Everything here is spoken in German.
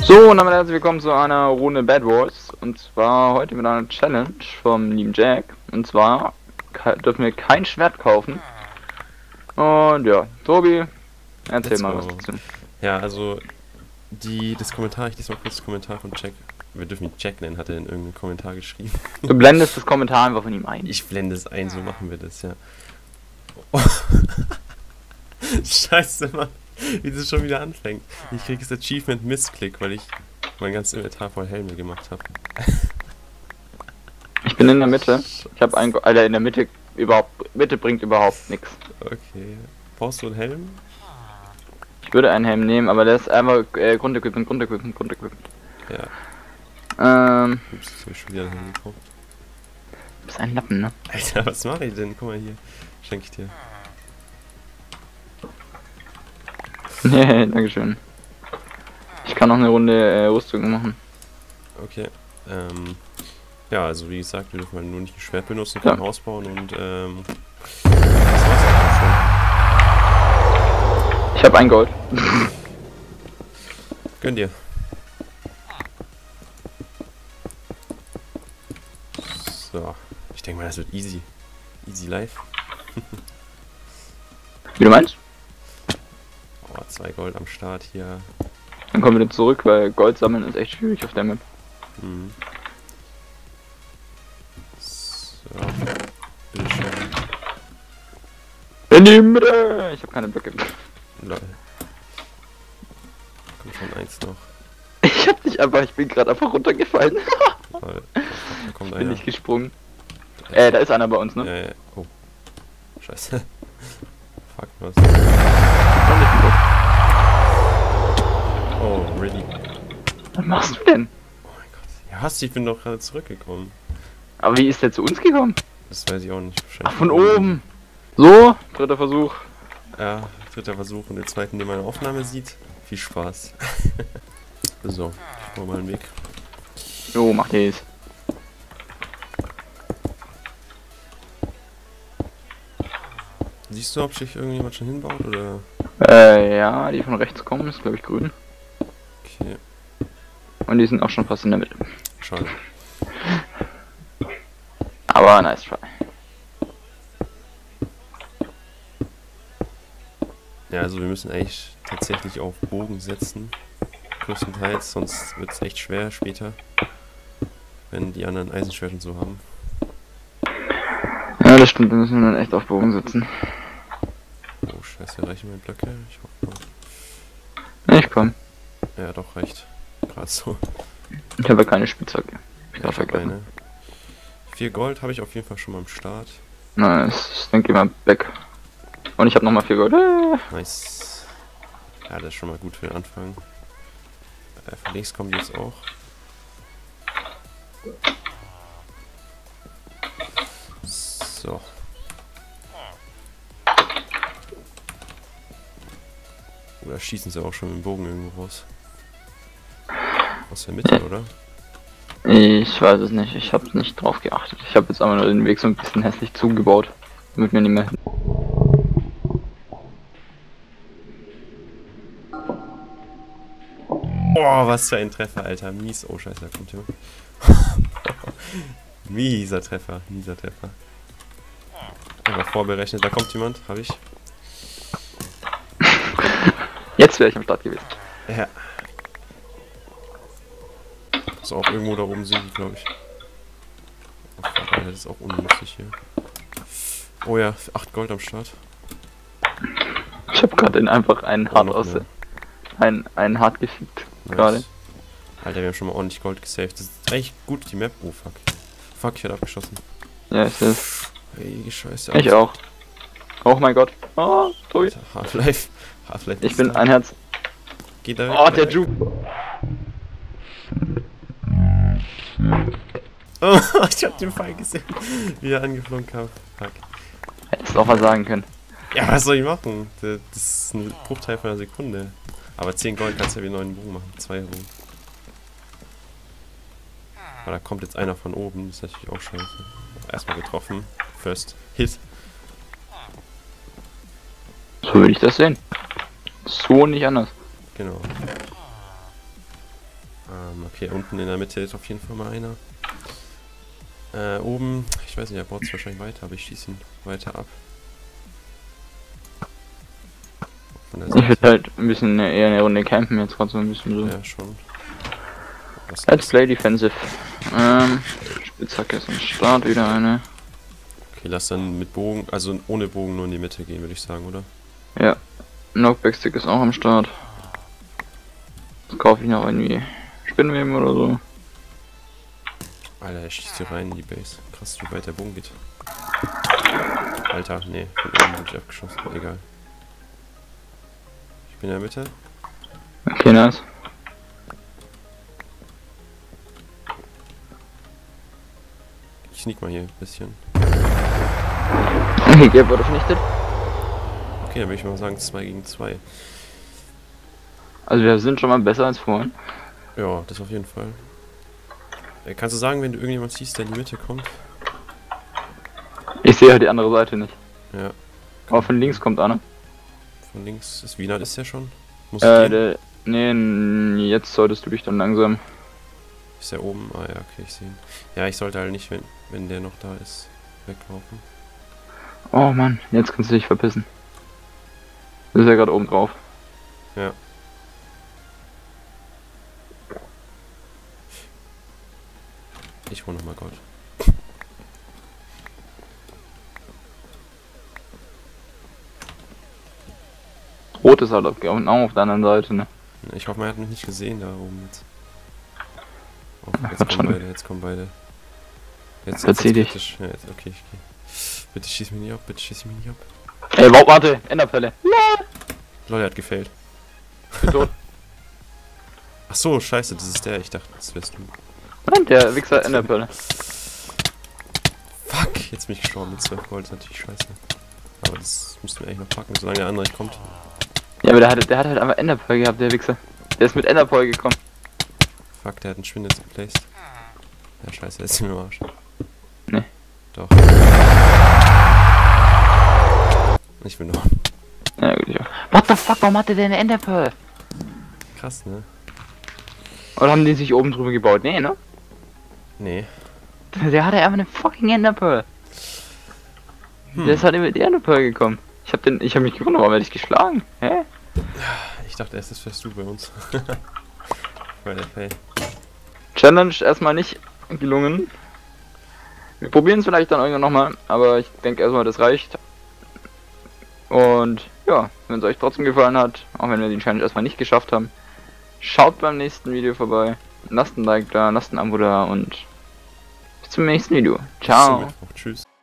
So, und damit herzlich willkommen zu einer Runde Bad Wars. Und zwar heute mit einer Challenge vom lieben Jack. Und zwar dürfen wir kein Schwert kaufen. Und ja, Tobi, erzähl mal was dazu. Ja, also das Kommentar, ich lese mal kurz das Kommentar von Jack. Wir dürfen ihn Jack nennen, hat er in irgendeinem Kommentar geschrieben. Du blendest das Kommentar einfach von ihm ein. Ich blende es ein, so machen wir das, ja. Oh. Scheiße, Mann, wie das schon wieder anfängt. Ich krieg das Achievement Missklick, weil ich mein ganzes Inventar voll Helme gemacht habe. Ich bin in der Mitte. Ich habe einen, Alter, in der Mitte Mitte bringt überhaupt nichts. Okay. Brauchst du einen Helm? Ich würde einen Helm nehmen, aber der ist einfach Grundequipment. Ja. Ups, jetzt hab ich schon wieder einen Helm gekauft. Du bist ein Lappen, ne? Alter, was mache ich denn? Guck mal hier. Schenke ich dir. Nee, dankeschön. Ich kann noch eine Runde Rüstung machen. Okay. Ja, also wie gesagt, wir dürfen halt nur nicht ein Schwert benutzen, kein Haus bauen und das war's auch schon. Ich habe ein Gold. Gönn dir. So, ich denke mal, das wird easy. Easy life. Wie du meinst? Oh, 2 Gold am Start hier. Dann kommen wir wieder zurück, weil Gold sammeln ist echt schwierig auf der Map. Mhm. So, bitteschön. In die Mitte! Ich habe keine Blöcke. Lol. Kommt schon eins noch. Ich hab nicht einfach, ich bin gerade einfach runtergefallen. Lol. Da kommt Bin einer. nicht gesprungen. Da ist einer bei uns, ne? Ja. Oh. Scheiße. Fuck, was? Oh, really? Was machst du denn? Oh mein Gott. Ja, hast du, ich bin doch gerade zurückgekommen. Aber wie ist der zu uns gekommen? Das weiß ich auch nicht. Ach, von oben. So, dritter Versuch. Ja, dritter Versuch und den zweiten, den man in der Aufnahme sieht. Viel Spaß. So, ich mach mal einen Weg. Jo, mach das. Siehst du, ob sich irgendjemand schon hinbaut, oder? Ja, die von rechts kommen, ist glaube ich grün. Okay, Und die sind auch schon fast in der Mitte. schade. Aber nice try. Ja, also wir müssen eigentlich tatsächlich auf Bogen setzen. Größtenteils, sonst wird es echt schwer später. Wenn die anderen Eisenschwert und so haben. Ja, das stimmt, da müssen wir dann echt auf Bogen sitzen. Oh scheiße, reichen meine Blöcke? Ich hoffe mal. Ich komm. Ja, doch, reicht. Gerade so. Ich habe ja keine Spitzhacke. Ich Ich darf habe vergessen. eine. 4 Gold habe ich auf jeden Fall schon mal am Start. Nice, dann gehen wir weg. Und ich habe nochmal 4 Gold. Nice. Ja, das ist schon mal gut für den Anfang. Von links kommen die jetzt auch. So. Oder schießen sie auch schon mit dem Bogen irgendwo raus? Aus der Mitte, oder? Ich weiß es nicht, ich habe nicht drauf geachtet. Ich habe jetzt aber nur den Weg so ein bisschen hässlich zugebaut, damit wir nicht mehr... Boah, was für ein Treffer, Alter. Mies. Oh, scheiße, da kommt jemand. Mieser Treffer, mieser Treffer. Einfach vorberechnet, da kommt jemand, habe ich. Jetzt wäre ich am Start gewesen. Ja. Ist auch irgendwo da oben sind die, glaube ich. Oh, fuck, Alter, das ist auch unlustig hier. Oh ja, 8 Gold am Start. Ich habe gerade einfach einen Hart aus... mehr. Einen Hart gefickt. Gerade. Nice. Alter, wir haben schon mal ordentlich Gold gesaved. Das ist eigentlich gut, die Map. Oh, fuck. Fuck, ich werde abgeschossen. Ja, ich ist. Hey, Scheiße. Ich auch. Oh mein Gott. Oh, Tobi. Alter, Half-Life. Half-Life. Ich bin ein Herz. Geht da weg. Oh, der Juke. Oh, ich hab den Fall gesehen, wie er angeflogen kam. Fuck. Hättest auch was sagen können. Ja, was soll ich machen? Das ist ein Bruchteil von einer Sekunde. Aber 10 Gold kannst du ja wie einen neuen Bogen machen. 2 Bogen. Aber da kommt jetzt einer von oben. Das ist natürlich auch scheiße. Erstmal getroffen. First Hit. So würde ich das sehen. So nicht anders. Genau. Okay, unten in der Mitte ist auf jeden Fall mal einer. Oben, ich weiß nicht, er baut es wahrscheinlich weiter, aber ich schieße ihn weiter ab. Von der Ich Seite. würde halt ein bisschen eher eine Runde campen, jetzt gerade so ein bisschen so. Ja, schon. Was Let's play defensive. Spitzhacke ist am Start, wieder eine. Okay, lass dann mit Bogen, also ohne Bogen nur in die Mitte gehen, würde ich sagen, oder? Ja. Knockback-Stick ist auch am Start. Jetzt kaufe ich noch irgendwie Spinnweben oder so. Alter, er schießt hier rein in die Base. Krass, wie weit der Bogen geht. Alter, nee, von oben wurde ich abgeschossen. Egal. Ich bin in der Mitte. Okay, nice. Ich sneak mal hier ein bisschen. Okay, Gelb wurde vernichtet. Okay, dann würde ich mal sagen 2 gegen 2. Also wir sind schon mal besser als vorhin. Ja, das auf jeden Fall. Kannst du sagen, wenn du irgendjemand siehst, der in die Mitte kommt? Ich sehe halt die andere Seite nicht. Ja. Aber von links kommt einer. Von links ist Wiener, ist der schon? Muss ich gehen? Nee, jetzt solltest du dich dann langsam. Ist der oben? Ah ja, okay, ich sehe ihn. Ja, ich sollte halt nicht, wenn der noch da ist, weglaufen. Oh Mann, jetzt kannst du dich verpissen. Das ist ja gerade oben drauf. Ja. Ich hole nochmal Gold. Rot ist halt genau auf der anderen Seite, ne? Ich hoffe, man hat mich nicht gesehen da oben jetzt. Oh, Ach, jetzt hat kommen schon. beide, jetzt kommen beide. Jetzt Verzieh dich. kritisch. Ja, jetzt, okay, ich gehe. Bitte schieß mich nicht ab, bitte schieß mich nicht ab. Ey, warte, Enderpelle. Lol, er hat gefailt. Bin tot. Ach so, scheiße, das ist der. Ich dachte, das wärst du. Nein, der Wichser Enderpelle. Fuck, jetzt bin ich gestorben mit 12 Gold, das ist natürlich scheiße. Aber das müssten wir eigentlich noch packen, solange der andere nicht kommt. Ja, aber der hat halt einfach Enderpearl gehabt, der Wichser. Der ist mit Enderpearl gekommen. Fuck, der hat einen Schwindel geplaced. Ja, scheiße, der ist mir im Arsch. Nee. Doch. Ich bin doch. Ja, gut, ja. What the fuck, warum hatte der eine Enderpearl? Krass, ne? Oder haben die sich oben drüber gebaut? Nee, ne? Nee. Der hatte einfach eine fucking Enderpearl. Der ist halt immer mit der Enderpearl gekommen. Ich hab mich gewundert, warum werde ich geschlagen? Hä? Ich dachte erst, das wärst du bei uns. Bei der Fail. Challenge erstmal nicht gelungen. Wir probieren es vielleicht dann irgendwann nochmal, aber ich denke erstmal, das reicht. Und ja, wenn es euch trotzdem gefallen hat, auch wenn wir den Challenge erstmal nicht geschafft haben, schaut beim nächsten Video vorbei, lasst ein Like da, lasst ein Abo da und bis zum nächsten Video. Ciao. Tschüss.